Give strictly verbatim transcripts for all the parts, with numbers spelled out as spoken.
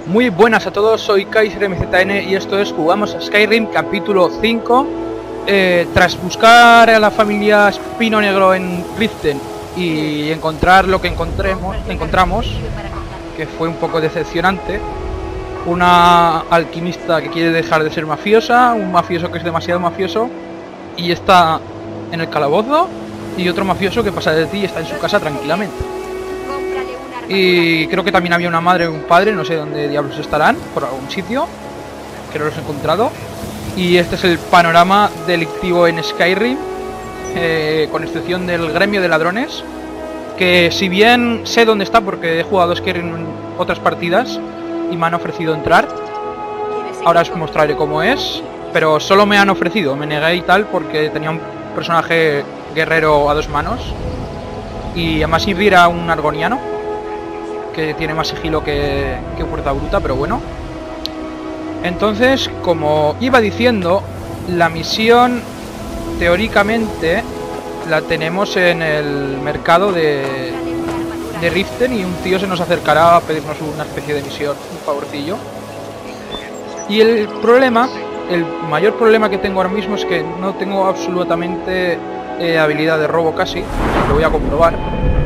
Muy buenas a todos, soy Kaiser M Z N y esto es Jugamos a Skyrim capítulo cinco. eh, Tras buscar a la familia Espino Negro en Riften y encontrar lo que encontremos, encontramos, que fue un poco decepcionante. Una alquimista que quiere dejar de ser mafiosa, un mafioso que es demasiado mafioso y está en el calabozo, y otro mafioso que pasa de ti y está en su casa tranquilamente. Y creo que también había una madre y un padre, no sé dónde diablos estarán, por algún sitio, que no los he encontrado. Y este es el panorama delictivo en Skyrim, eh, con excepción del gremio de ladrones, que si bien sé dónde está porque he jugado Skyrim en otras partidas y me han ofrecido entrar, ahora os mostraré cómo es, pero solo me han ofrecido, me negué y tal porque tenía un personaje guerrero a dos manos, y además Inri era un argoniano que tiene más sigilo que, que fuerza bruta, pero bueno. Entonces, como iba diciendo, la misión teóricamente la tenemos en el mercado de, de Riften, y un tío se nos acercará a pedirnos una especie de misión, un favorcillo. Y el problema, el mayor problema que tengo ahora mismo es que no tengo absolutamente eh, habilidad de robo casi, lo voy a comprobar.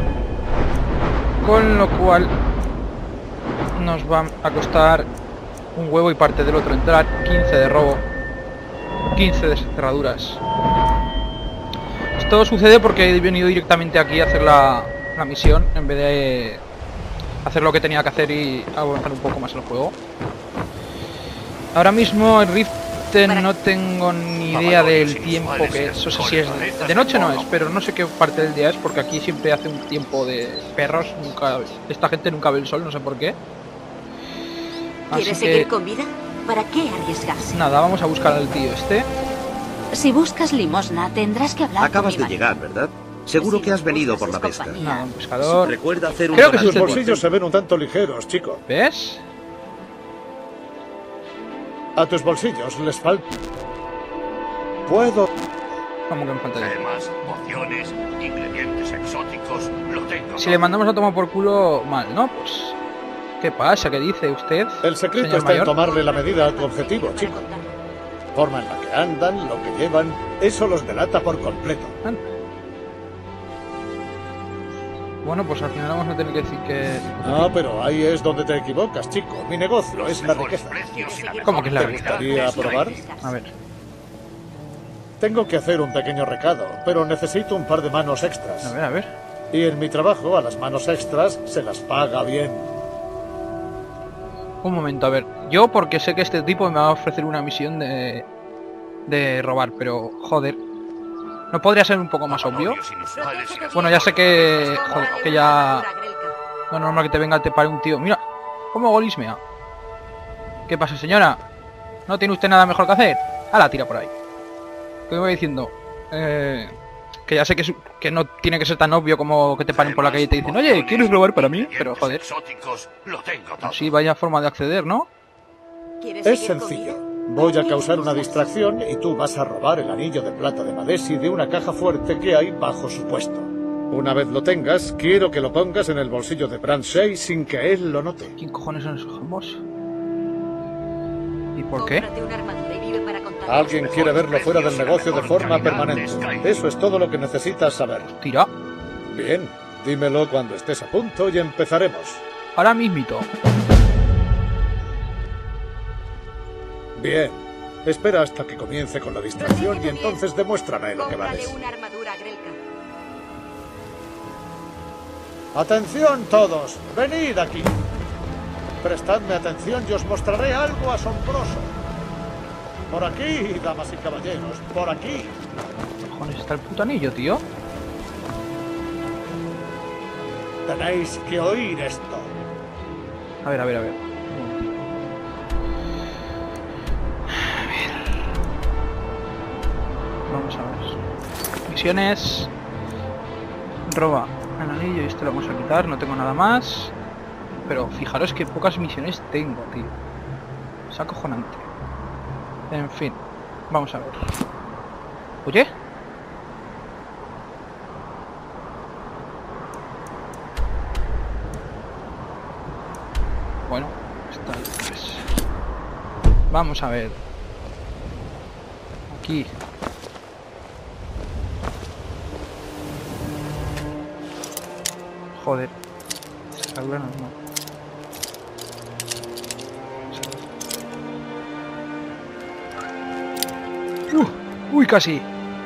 Con lo cual nos va a costar un huevo y parte del otro entrar. Quince de robo, quince de cerraduras. Esto sucede porque he venido directamente aquí a hacer la, la misión en vez de hacer lo que tenía que hacer y avanzar un poco más el juego. Ahora mismo en Riften no tengo ni idea del tiempo que es. O sea, si es de, de noche no es, pero no sé qué parte del día es, porque aquí siempre hace un tiempo de perros. Nunca, esta gente nunca ve el sol, no sé por qué. ¿Quieres Así seguir que, con vida? ¿Para qué arriesgarse? nada, vamos a buscar al tío este. Si buscas limosna, tendrás que hablar Acabas con mi de llegar, ¿verdad? Seguro Sí, que has venido buscas por la es pesca. compañía. Nada, un pescador. Recuerda hacer un Creo que sí, donativo. usted Tus dice. bolsillos se ven un tanto ligeros, chico. ¿Ves? A tus bolsillos les falta... Puedo... Como que me falta dinero. Gemas, pociones, ingredientes exóticos, lo tengo. Si le mandamos a tomar por culo, mal, ¿no? Pues... ¿qué pasa? ¿Qué dice usted? El secreto señor está en mayor? tomarle la medida a tu objetivo, chico. Forma en la que andan, lo que llevan, eso los delata por completo. Anda. Bueno, pues al final vamos a tener que decir que... No, pero ahí es donde te equivocas, chico. Mi negocio es la Mejores riqueza. precios y la ¿Cómo que es la ¿Te riqueza? gustaría probar? A ver. Tengo que hacer un pequeño recado, pero necesito un par de manos extras. A ver, a ver. Y en mi trabajo a las manos extras se las paga bien. Un momento, a ver. Yo porque sé que este tipo me va a ofrecer una misión de... de robar, pero... joder. ¿No podría ser un poco más obvio? Bueno, ya sé que... joder, que ya... no es normal que te venga, te pare un tío. Mira, cómo golismea. ¿Qué pasa, señora? ¿No tiene usted nada mejor que hacer? ¡Hala, tira por ahí! ¿Qué me voy diciendo? Eh... Que ya sé que, es, que no tiene que ser tan obvio como que te paren por la calle y te dicen: oye, ¿quieres robar para mí? Pero joder. Así vaya forma de acceder, ¿no? Es sencillo. Voy a causar una distracción y tú vas a robar el anillo de plata de Madesi de una caja fuerte que hay bajo su puesto. Una vez lo tengas, quiero que lo pongas en el bolsillo de Brandshay sin que él lo note. ¿Quién cojones son esos jambos? ¿Y por qué? Alguien quiere verlo fuera del negocio de forma permanente. Eso es todo lo que necesitas saber. Tira. Bien, dímelo cuando estés a punto y empezaremos. Ahora mismito. Bien, espera hasta que comience con la distracción y entonces demuéstrame lo que vales. ¡Atención todos! ¡Venid aquí! Prestadme atención y os mostraré algo asombroso. Por aquí, damas y caballeros, por aquí. ¿Qué cojones está el puto anillo, tío? Tenéis que oír esto. A ver, a ver, a ver. Vamos a ver. Misiones. Roba el anillo y este lo vamos a quitar. No tengo nada más. Pero fijaros que pocas misiones tengo, tío. Es acojonante. En fin. Vamos a ver. Oye. Bueno, está Vamos a ver. Aquí. Joder. Esta dura no, no. Uh, uy, casi.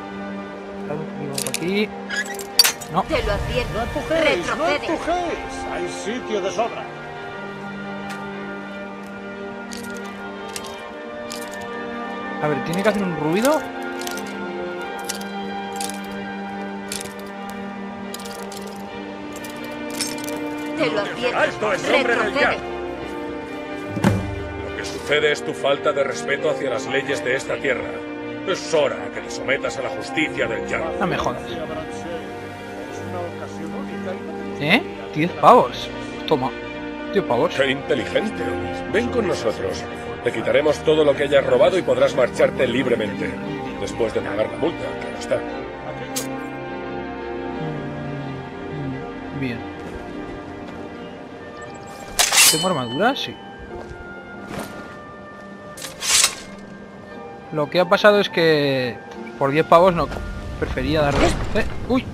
Aquí. No. Te lo advierto. ¡No empujéis! ¡No Retrocede. empujéis! ¡Hay sitio de sobra! A ver, tiene que hacer un ruido. Te lo advierto. ¡Alto, es hombre del Retrocede. Yard! Lo que sucede es tu falta de respeto hacia las leyes de esta tierra. Es hora que te sometas a la justicia del Yard. No me jodas. Es una ocasión única y- ¿Eh? diez pavos. Toma. diez pavos. ¡Qué inteligente! Ven con nosotros. Te quitaremos todo lo que hayas robado y podrás marcharte libremente. Después de pagar la multa, claro está. Bien. ¿Tengo armadura? Sí. Lo que ha pasado es que por diez pavos no prefería darle... Eh, ¡Uy!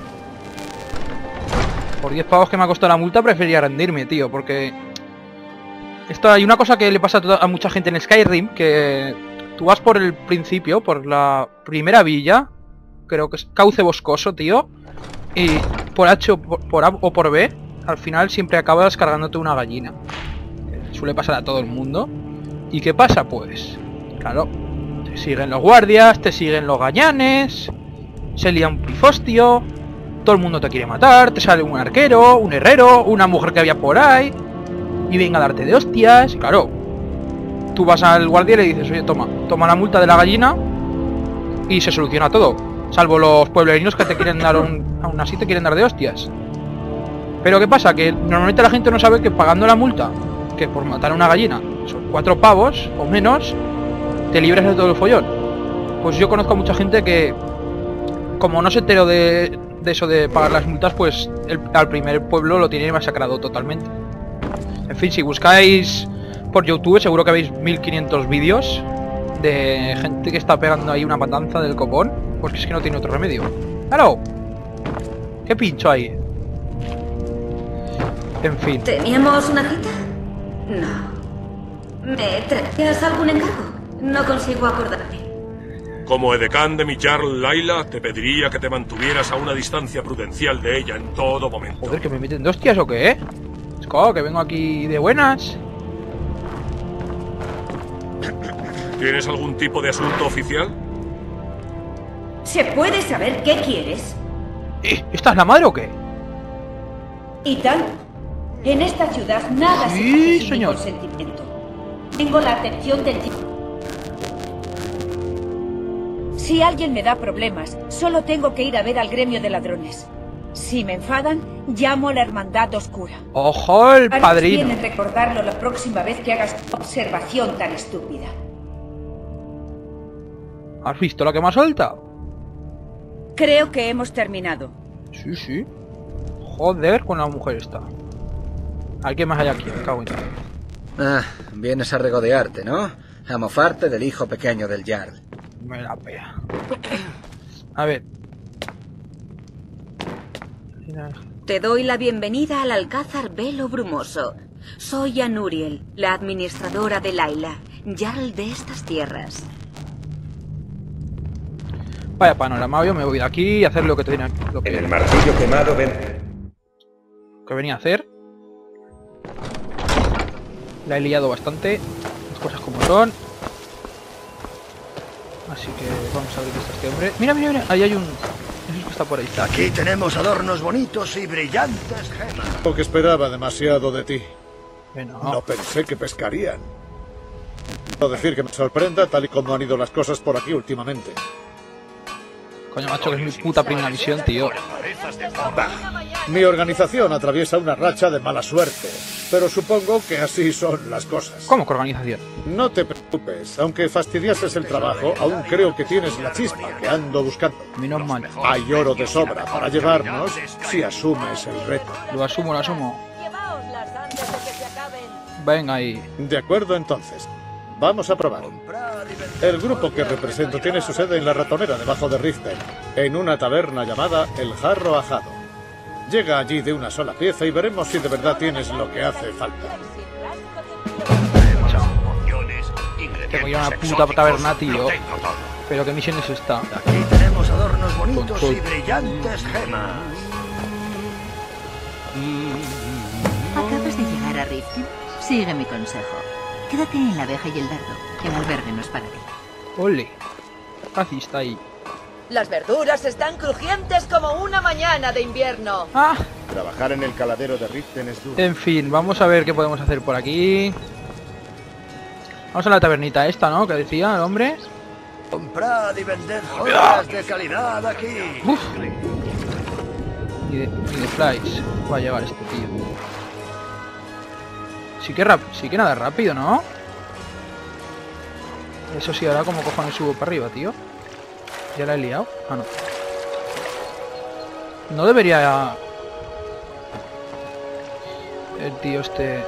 Por diez pavos que me ha costado la multa prefería rendirme, tío, porque... Esto hay una cosa que le pasa a, toda, a mucha gente en Skyrim, que tú vas por el principio, por la primera villa, creo que es Cauce Boscoso, tío, y por H o por, por A o por B, al final siempre acabas cargándote una gallina. Suele pasar a todo el mundo. ¿Y qué pasa? Pues, claro, te siguen los guardias, te siguen los gañanes, se lía un pifostio, todo el mundo te quiere matar, te sale un arquero, un herrero, una mujer que había por ahí, y venga a darte de hostias. Claro, tú vas al guardia y le dices, oye, toma, toma la multa de la gallina, y se soluciona todo. Salvo los pueblerinos que te quieren dar un, aún así te quieren dar de hostias. Pero ¿qué pasa? Que normalmente la gente no sabe que pagando la multa, que por matar a una gallina son cuatro pavos o menos, te libras de todo el follón. Pues yo conozco a mucha gente que, como no se enteró de, de eso de pagar las multas, pues el, al primer pueblo lo tiene masacrado totalmente. En fin, si buscáis por YouTube seguro que veis mil quinientos vídeos de gente que está pegando ahí una matanza del copón, porque es que no tiene otro remedio. ¡Claro! ¿Qué pincho hay? En fin. ¿Teníamos una cita? No. ¿Me traías algún encargo? No consigo acordarme. Como edecán de mi Jarl Laila, te pediría que te mantuvieras a una distancia prudencial de ella en todo momento. Joder, ¿que me meten de hostias o qué? Es como que vengo aquí de buenas. ¿Tienes algún tipo de asunto oficial? ¿Se puede saber qué quieres? ¿Eh? ¿Esta es la madre o qué? Y tal. En esta ciudad nada Sí, se hace sin mi señor. consentimiento. Tengo la atención del tipo. Si alguien me da problemas, solo tengo que ir a ver al gremio de ladrones. Si me enfadan, llamo a la Hermandad Oscura. ¡Ojo, el Harás padrino! bien en recordarlo la próxima vez que hagas una observación tan estúpida. ¿Has visto lo que me ha soltado? Creo que hemos terminado. Sí, sí. Joder con la mujer esta. ¿Alguien más hay aquí? Me cago en todo. Ah, vienes a regodearte, ¿no? A mofarte del hijo pequeño del Jarl. Me la pea. A ver. Te doy la bienvenida al Alcázar Velo Brumoso. Soy Anuriel, la administradora de Laila, Jarl de estas tierras. Vaya panorama, yo me voy de aquí y hacer lo que tenía lo que, En el martillo quemado ven... que venía a hacer. La he liado bastante, las cosas como son. Así que vamos a ver qué está este hombre. Mira, mira, mira, ahí hay un... Eso es que está por ahí. Aquí tenemos adornos bonitos y brillantes gemas. Lo que esperaba demasiado de ti. Bueno, No pensé que pescarían. Puedo decir que me sorprenda tal y como han ido las cosas por aquí últimamente. coño macho, que es mi puta primera misión, tío. Bah, mi organización atraviesa una racha de mala suerte, pero supongo que así son las cosas. ¿Cómo que organización? No te preocupes, aunque fastidiases el trabajo, aún creo que tienes la chispa que ando buscando. Menos mal. Hay oro de sobra para llevarnos si asumes el reto. Lo asumo, lo asumo. Venga ahí. De acuerdo, entonces. Vamos a probar. El grupo que represento tiene su sede en la ratonera debajo de Riften, en una taberna llamada El Jarro Ajado. Llega allí de una sola pieza y veremos si de verdad tienes lo que hace falta. Tengo ya una puta taberna, tío. Pero ¿qué misión es esta? Aquí tenemos adornos bonitos y brillantes gemas. Acabas de llegar a Riften. Sigue mi consejo. Quédate en la abeja y el dardo. El albergue no es para ti. Ole. Así está ahí. Las verduras están crujientes como una mañana de invierno. Ah. Trabajar en el caladero de Riften es duro. En fin, vamos a ver qué podemos hacer por aquí. Vamos a la tabernita esta, ¿no? Que decía el hombre. Comprad y vended joyas de calidad aquí. Uf. Y de, y de flies. Va a llevar este tío. Sí que, rap sí que nada rápido, ¿no? Eso sí, ahora como cojones subo para arriba, tío. ¿Ya la he liado? Ah, no. No debería... El tío este...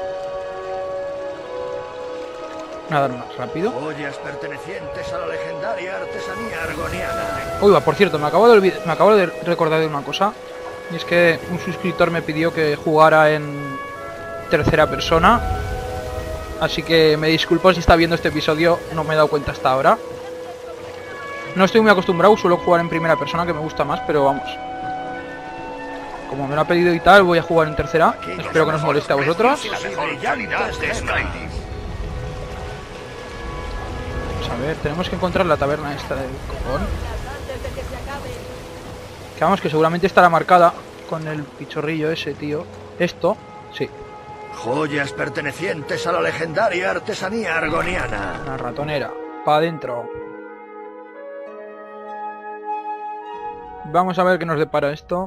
nadar más rápido. Joyas pertenecientes a la legendaria artesanía argoniana. Uy, va, por cierto, me acabo de olvidar, me acabo de recordar de una cosa. Y es que un suscriptor me pidió que jugara en tercera persona. Así que me disculpo si está viendo este episodio, no me he dado cuenta hasta ahora. No estoy muy acostumbrado, suelo jugar en primera persona, que me gusta más, pero vamos. Como me lo ha pedido y tal, voy a jugar en tercera. Espero que no os moleste a vosotros. A ver, tenemos que encontrar la taberna esta del copón. Que vamos, que seguramente estará marcada con el pichorrillo ese, tío. Esto, sí. Joyas pertenecientes a la legendaria artesanía argoniana. Una ratonera. Para adentro. Vamos a ver qué nos depara esto.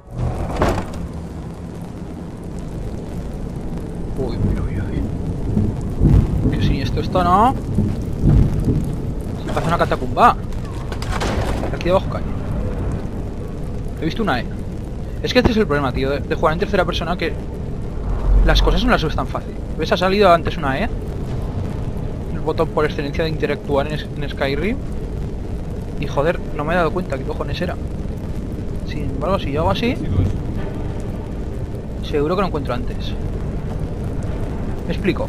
Uy, uy, uy, uy. Que si esto esto no. Se hace una catacumba. Aquí debajo cae. He visto una E. Es que este es el problema, tío, de, de jugar en tercera persona, que las cosas no las ves tan fácil. ¿Ves? Ha salido antes una E. El botón por excelencia de interactuar en, en Skyrim. Y joder, no me he dado cuenta qué cojones era. Sin embargo, si yo hago así, seguro que lo encuentro antes. Me explico.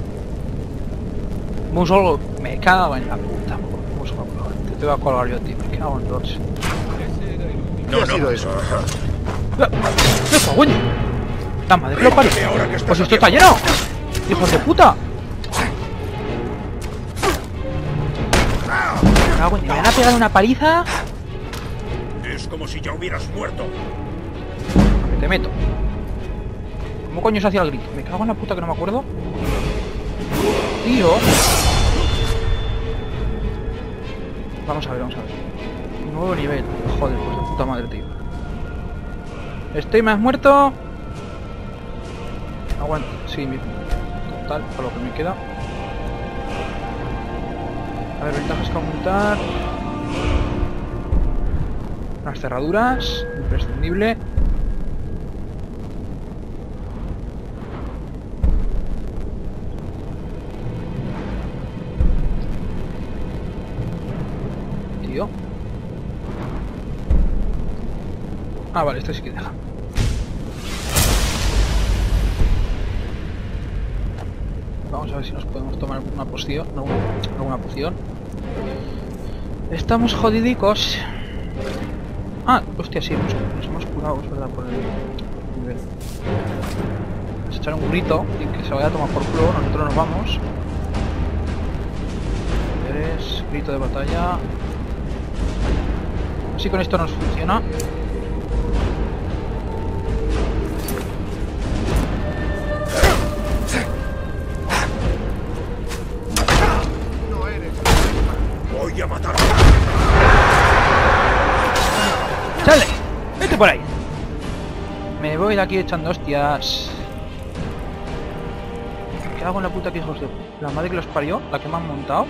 Musol, me cago en la puta. Musol, te voy a colgar yo, tío. Me cago en dos. ¿Qué ha sido eso? ¡Me cago en! ¡La madre que lo parió! ¡Pues esto está lleno! ¡Hijos de puta! Me cago en... ¿Me van a pegar una paliza? Es como si ya hubieras muerto. Que te meto. ¿Cómo coño se hacía el grito? Me cago en la puta que no me acuerdo. Tío. Vamos a ver, vamos a ver. Nuevo nivel. Joder, pues de puta madre, tío. Estoy más muerto. Aguanta. Sí, mismo. Total, por lo que me queda. A ver, ventajas que aumentar. Las cerraduras. Imprescindible. Tío. Ah, vale, este sí que deja. Vamos a ver si nos podemos tomar una poción. No, alguna poción. Estamos jodidicos. Ah, hostia, sí, nos, nos hemos curado, es verdad, por el nivel. Vamos a echar un grito y que se vaya a tomar por culo. Nosotros nos vamos. Es grito de batalla. Así con esto nos funciona. Voy a matar. ¡Sale! ¡Vete por ahí! Me voy de aquí echando hostias. ¿Qué hago en la puta que hijos de... la madre que los parió? ¿La que me han montado?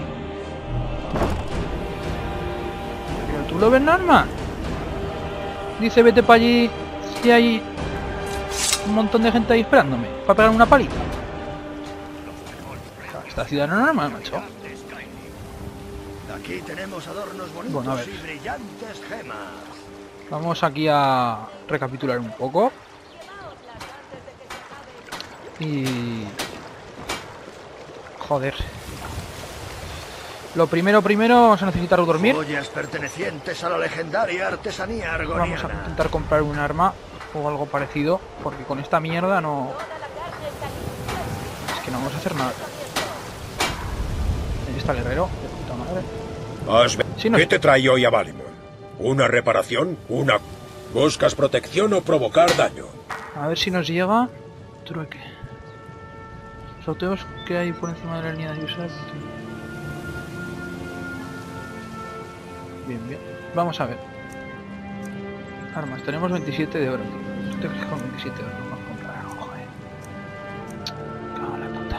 ¿Pero tú lo ves, Norman? Dice vete para allí y hay un montón de gente ahí esperándome para pegar una paliza. Esta ciudad no es normal, macho. Aquí tenemos adornos bonitos bueno, a ver. y brillantes gemas. Vamos aquí a recapitular un poco. Y... joder. Lo primero, primero, vamos a necesitar dormir. Joyas pertenecientes a la legendaria artesanía argoniana. Vamos a intentar comprar un arma o algo parecido, porque con esta mierda no... es que no vamos a hacer nada. Ahí está el herrero, de puta madre. Has ve- Sí, no ¿Qué es- te trae hoy a Valimon? ¿Una reparación? ¿Una... ¿Buscas protección o provocar daño? A ver si nos llega... trueque. Sorteos que hay por encima de la línea de user. Bien, bien. Vamos a ver. Armas, tenemos veintisiete de oro. ¿Tú te crees que con veintisiete de oro no vamos a comprar algo, joder? Cago en la puta.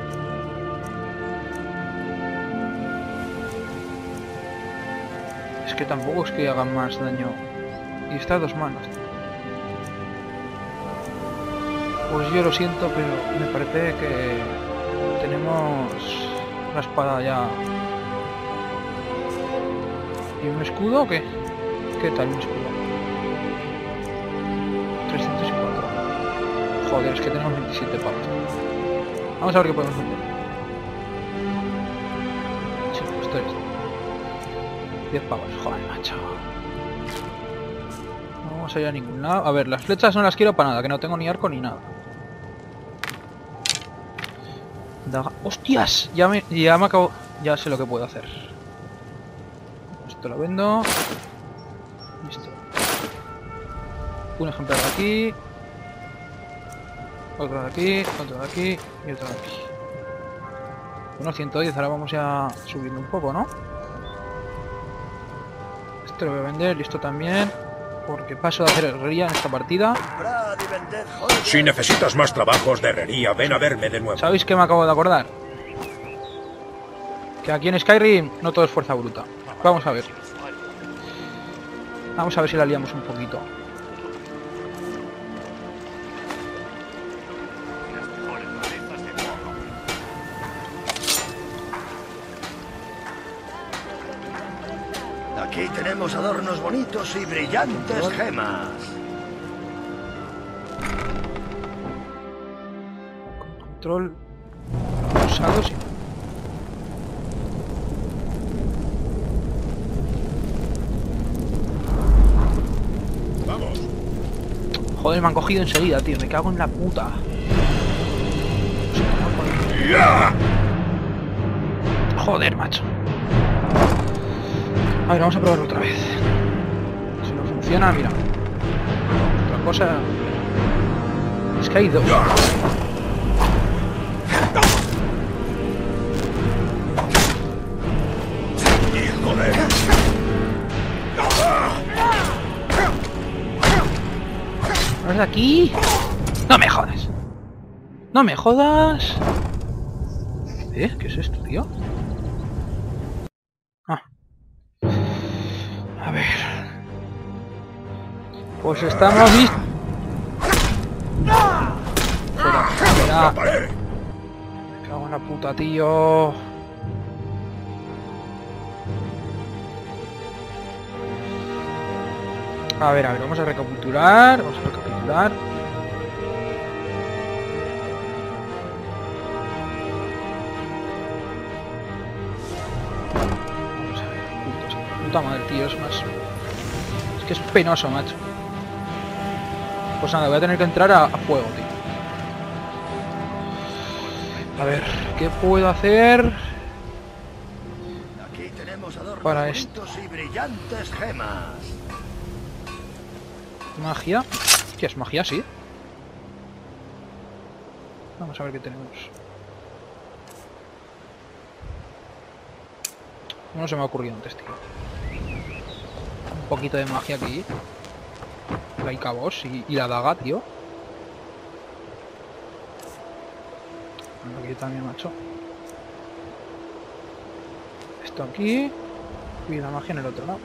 Es que tampoco es que hagan más daño. Y está a dos manos. Pues yo lo siento, pero me parece que tenemos la espada ya. ¿Y un escudo o qué? ¿Qué tal un escudo? trescientos cuatro. Joder, es que tenemos veintisiete pavos. Vamos a ver qué podemos hacer. Sí, pues esto es diez pavos. Joder, macho. No vamos a ir a ningún lado. A ver, las flechas no las quiero para nada, que no tengo ni arco ni nada. Daga... ¡Hostias! Ya me, ya me acabo... Ya sé lo que puedo hacer. Esto lo vendo. Listo. Un ejemplar de aquí. Otro de aquí. Otro de aquí. Y otro de aquí. Bueno, ciento diez. Ahora vamos ya subiendo un poco, ¿no? Esto lo voy a vender. Y esto también. Porque paso de hacer herrería en esta partida. Si necesitas más trabajos de herrería, ven a verme de nuevo. ¿Sabéis qué me acabo de acordar? Que aquí en Skyrim no todo es fuerza bruta. Vamos a ver. Vamos a ver si la liamos un poquito. Aquí tenemos adornos bonitos y brillantes gemas. Control usado, sí. Vamos. Joder, me han cogido enseguida, tío. Me cago en la puta. Joder, macho. A ver, vamos a probarlo otra vez. Si no funciona, mira. Otra cosa... Es que hay dos. Joder. ¿No es de aquí? No me jodas. No me jodas. ¿Eh? ¿Qué es esto, tío? Ah. A ver. Pues estamos listos. Espera, espera. Me cago en la puta, tío. A ver, a ver, vamos a recapitular. Vamos a recapitular. Vamos a ver, puntos. Puta madre, tío, es más. Es que es penoso, macho. Pues nada, voy a tener que entrar a, a fuego, tío. A ver, ¿qué puedo hacer Aquí tenemos adornos para esto? bonitos y brillantes gemas. Magia. ¿Qué es magia? Sí. Vamos a ver qué tenemos. No se me ha ocurrido antes, tío. Un poquito de magia aquí. La Ica Boss y, y la daga, tío. Aquí también, macho. Esto aquí. Y la magia en el otro lado.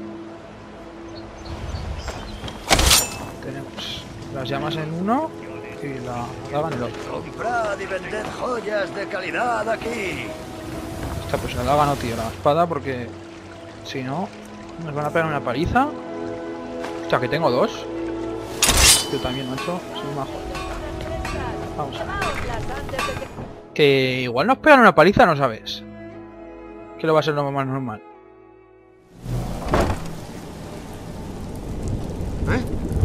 Tenemos las llamas en uno. Y la daga en el otro. Comprad y vended joyas de calidad aquí. Hostia, pues la daga no, tío, la espada, porque si no, nos van a pegar una paliza. Hostia, que tengo dos. Yo también, macho, soy majo. Vamos. Que igual nos pegan una paliza, no sabes. Que lo va a ser lo más normal. ¿Eh?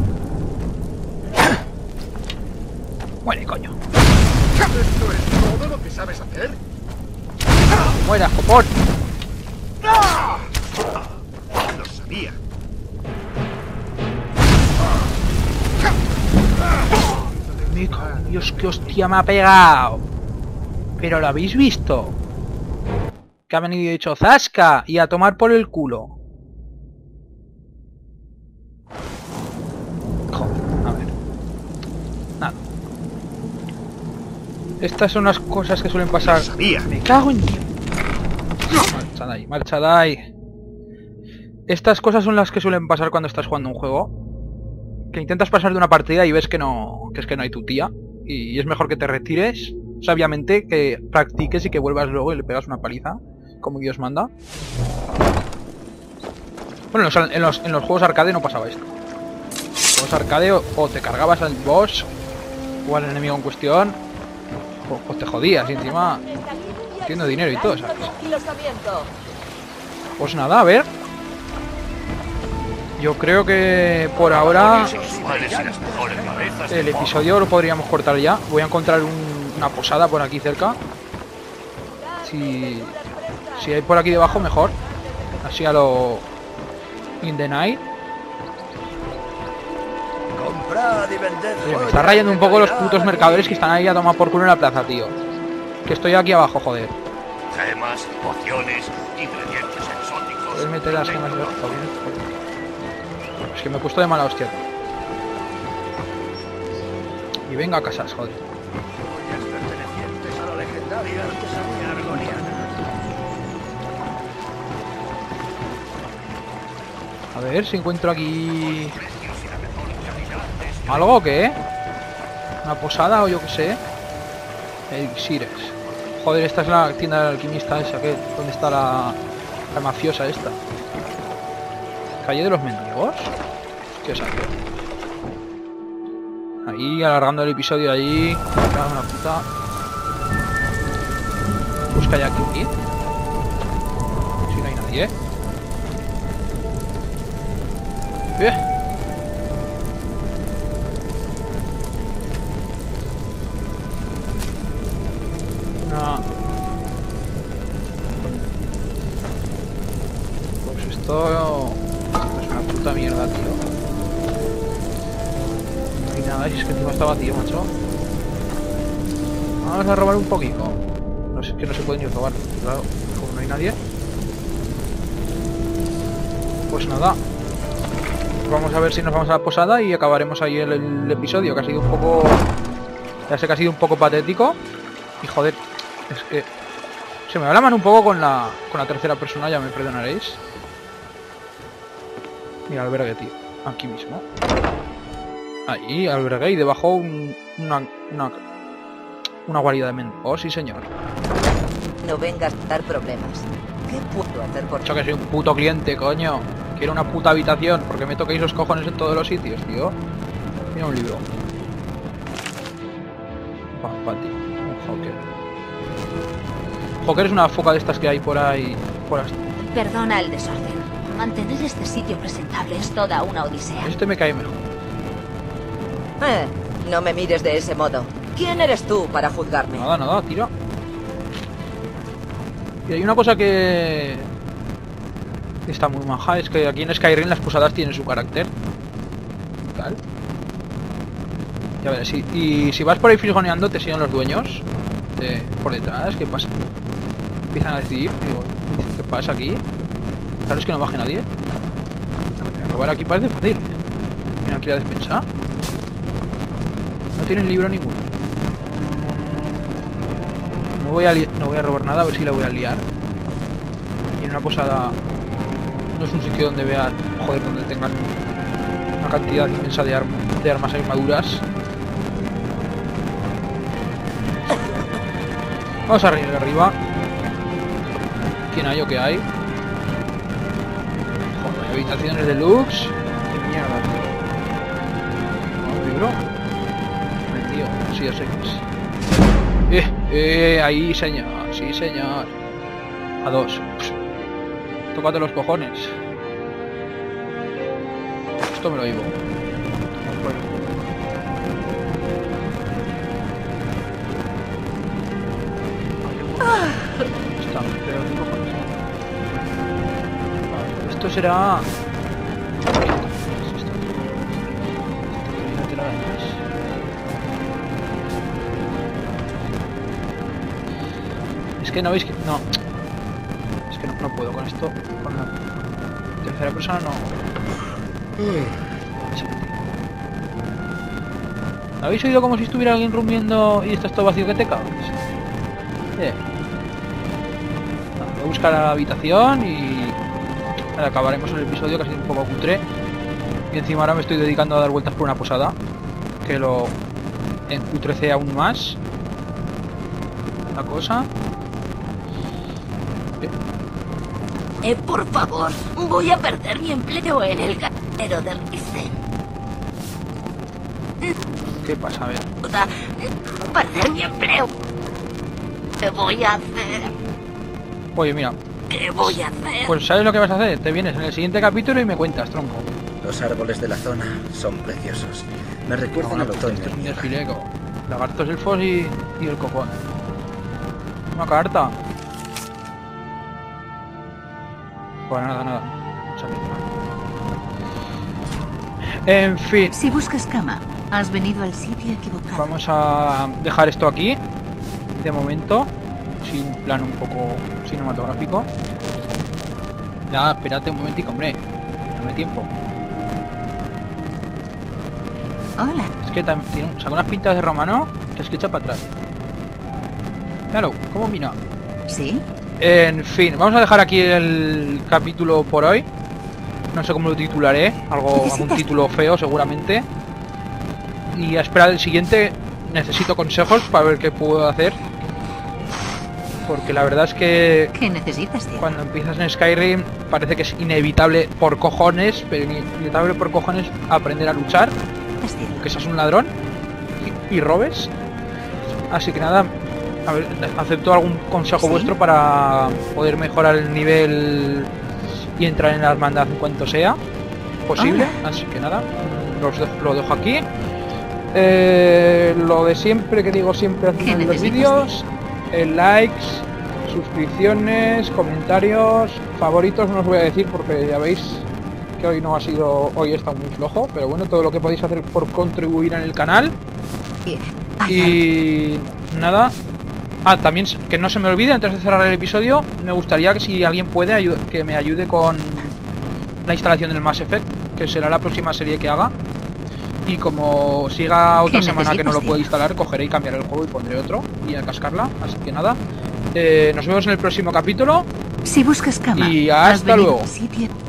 Muere, coño. ¿Esto es todo lo que sabes hacer? Muera, copón. Lo sabía. Dios, qué hostia me ha pegado. Pero lo habéis visto. Que ha venido y hecho zasca y a tomar por el culo. Joder, a ver. Nada. Estas son las cosas que suelen pasar. Me cago en... Marcha de ahí, marcha de ahí. Estas cosas son las que suelen pasar cuando estás jugando un juego. Que intentas pasar de una partida y ves que no, que es que no hay tu tía. Y es mejor que te retires sabiamente, que practiques y que vuelvas luego y le pegas una paliza, como Dios manda. Bueno, en los, en los, en los juegos arcade no pasaba esto. En los juegos arcade o, o te cargabas al boss o al enemigo en cuestión, o, o te jodías y encima haciendo dinero y todo, ¿sabes? Pues nada, a ver. Yo creo que por ahora el episodio lo podríamos cortar ya. Voy a encontrar un, una posada por aquí cerca. Si, si hay por aquí debajo, mejor. Así a lo In the Night. Oye, me está rayando un poco los putos mercaderes que están ahí a tomar por culo en la plaza, tío. Que estoy aquí abajo, joder. Gemas, pociones, ingredientes exóticos. Puedes meter las gemas de los pociones. Es que me he puesto de mala hostia. Y venga a casas, joder. A ver si encuentro aquí algo, ¿qué? Una posada o yo qué sé. Elixires. Joder, esta es la tienda del alquimista esa, que ¿dónde está la, la mafiosa esta? Calle de los mendigos. ¿Qué sabe? Ahí alargando el episodio allí. Una puta. Busca ya aquí. Si no hay nadie. Bien. Una. Pues esto es una puta mierda, tío. No hay nada, si es que encima está vacío, macho. Vamos a robar un poquito. No sé, que no se puede ni robar, claro, como no hay nadie. Pues nada. Vamos a ver si nos vamos a la posada y acabaremos ahí el, el episodio, que ha sido un poco... Ya sé que ha sido un poco patético. Y joder, es que... Se me va la mano un poco con la, con la tercera persona, ya me perdonaréis. Mira, albergue, tío. Aquí mismo. Ahí, albergue, y debajo un, una, una... Una guarida de mendigos. Oh, sí, señor. No vengas a dar problemas. ¿Qué puedo hacer por ti? Yo que soy un puto cliente, coño. Quiero una puta habitación, porque me toquéis los cojones en todos los sitios, tío. Mira un libro. Pa, pa, tío. Un Joker. Joker es una foca de estas que hay por ahí. Por ahí. Perdona el desorden. Mantener este sitio presentable es toda una odisea. Este me cae mejor. Eh, no me mires de ese modo. ¿Quién eres tú para juzgarme? Nada, nada, tira. Y hay una cosa que... está muy maja, es que aquí en Skyrim las posadas tienen su carácter. Tal. Ya verás, y, y si vas por ahí frigoneando te siguen los dueños de, por detrás, ¿qué pasa? Empiezan a decidir, digo, ¿qué pasa aquí? Claro, es que no baje nadie. A robar aquí parece fácil. Mira aquí la despensa. No tienen libro ninguno. No voy a no voy a robar nada, a ver si la voy a liar. Y en una posada no es un sitio donde vea, joder, donde tengan una cantidad inmensa de, arma, de armas y armaduras. Vamos a arriba, arriba. ¿Quién hay o qué hay? Joder, habitaciones deluxe. Qué mierda, tío. ¿Un libro? El tío, sí, yo sé que es. Eh, eh, ahí, señor. Sí, señor. A dos. Tócate los cojones. Esto me lo llevo. Está, pero ¿qué cojones? Esto será... Es que no veis que... No. Es que no, no puedo con esto. Con la tercera persona no. ¿Habéis oído como si estuviera alguien rumiendo y esto es todo vacío que te cagas? Eh. Voy a buscar a la habitación y... Ahora acabaremos el episodio, casi un poco cutre. Y encima ahora me estoy dedicando a dar vueltas por una posada, que lo encutrece aún más la cosa. Eh, por favor, voy a perder mi empleo en el galadero de Riften. ¿Qué pasa? A ver. Perder mi empleo. ¿Qué voy a hacer? Oye, mira. ¿Qué voy a hacer? Pues ¿sabes lo que vas a hacer? Te vienes en el siguiente capítulo y me cuentas, tronco. Los árboles de la zona son preciosos. Me recuerdan al otoño. Este es mi desfileco. Lagartos, elfos y, y el copón. Una carta. Pues nada, nada. En fin. Si buscas cama, has venido al sitio equivocado. Vamos a dejar esto aquí. De momento. Sin plan un poco cinematográfico. Ya, espérate un momentico, hombre. Dame tiempo. Hola. Es que también tiene, saca unas pintas de romano que es que echa para atrás. Claro, ¿cómo mira? Sí. En fin, vamos a dejar aquí el capítulo por hoy. No sé cómo lo titularé. Algo, algún título feo seguramente. Y a esperar el siguiente. Necesito consejos para ver qué puedo hacer. Porque la verdad es que... ¿Qué necesitas, tío? Cuando empiezas en Skyrim parece que es inevitable por cojones, pero inevitable por cojones aprender a luchar. Que seas un ladrón y, y robes. Así que nada, a ver, acepto algún consejo ¿Sí? vuestro para poder mejorar el nivel y entrar en la hermandad en cuanto sea posible. Hola. Así que nada, los dejo, lo dejo aquí. Eh, lo de siempre, que digo siempre haciendo los vídeos. El likes, suscripciones, comentarios, favoritos no os voy a decir porque ya veis que hoy no ha sido, hoy está muy flojo, pero bueno, todo lo que podéis hacer por contribuir en el canal. Y nada. Ah, también que no se me olvide, antes de cerrar el episodio, me gustaría que si alguien puede que me ayude con la instalación del Mass Effect, que será la próxima serie que haga. Y como siga otra semana que no lo puedo instalar, cogeré y cambiaré el juego y pondré otro y a cascarla. Así que nada, eh, nos vemos en el próximo capítulo. Si buscas cama, y hasta luego.